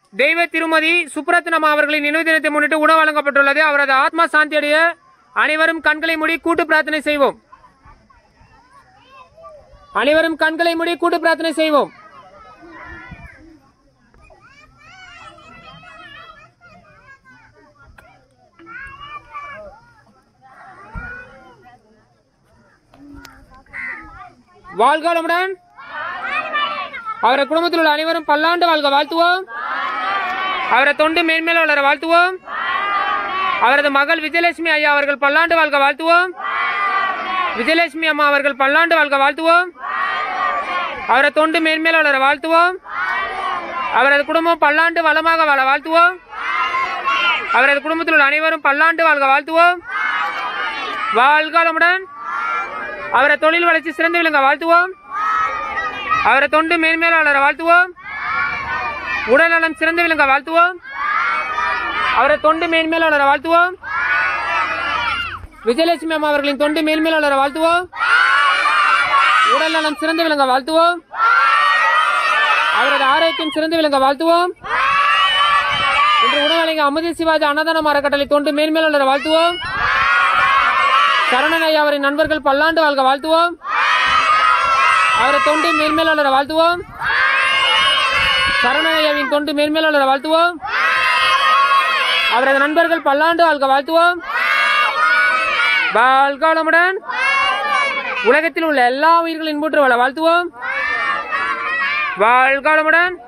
தெய்வ திருமதி சுப்ரத்னம் அவர்களின் நினைவு தினத்தை முன்னிட்டு உணவு வழங்கப்பட்டுள்ளது. அவரது ஆத்மா சாந்தியடைய அனைவரும் கண்களை மூடி கூட்டு பிரார்த்தனை செய்வோம். அனைவரும் கண்களை மூடி கூட்டு பிரார்த்தனை செய்வோம். வாழ்க வளமுடன். அவரது குடும்பத்தில் உள்ள அனைவரும் பல்லாண்டு வாழ்க வாழ்த்துவோம். அவரது தொண்டு மேன்மேல் வளர வாழ்த்துவோம். அவரது மகள் விஜயலட்சுமி ஐயா அவர்கள் பல்லாண்டு வாழ்க வாழ்த்துவோம். விஜயலட்சுமி அம்மா அவர்கள் பல்லாண்டு வாழ்க வாழ்த்துவோம். அவரது தொண்டு மேன்மேல் வளர வாழ்த்துவோம். அவரது குடும்பம் பல்லாண்டு வளமாக வாழ வாழ்த்துவோம். அவரது குடும்பத்தில் உள்ள அனைவரும் பல்லாண்டு வாழ்க வாழ்த்துவோம். வாழ்க வளமுடன். அவரது தொழில் வளர்ச்சி சிறந்து விளங்க வாழ்த்துவோம். அவரது தொண்டு மேன்மேல் வளர வாழ்த்துவோம். உடல் நலம் சிறந்து விளங்க வாழ்த்துவோம். அவரது தொண்டு மேன்மேல் வளர வாழ்த்துவோம். விஜயலட்சுமி அம்மா அவர்களின் தொண்டு மேன்மேல் வளர வாழ்த்துவோம். உடல் நலம் சிறந்து விளங்க வாழ்த்துவோம். அவரது ஆரோக்கியம் சிறந்து விளங்க வாழ்த்துவோம். இன்று உணவளிங்க அமுதி சிவாஜி அன்னதான அறக்கட்டளை தொண்டு மேன்மேல் வளர வாழ்த்துவோம். சரணன் ஐயா அவரின் நண்பர்கள் பல்லாண்டு வாழ்க வாழ்த்துவோம். அவரது தொண்டு மேன்மேல் வளர வாழ்த்துவோம். சரணன் ஐயாவின் தொண்டு மேன்மேல் வளர வாழ்த்துவோம். அவரது நண்பர்கள் பல்லாண்டு வாழ்க வாழ்த்துவோம். வாழ்க வளமுடன். உலகத்தில் உள்ள எல்லா உயிர்களின் மூன்று வாழ வாழ்த்துவோம். வாழ்க வளமுடன்.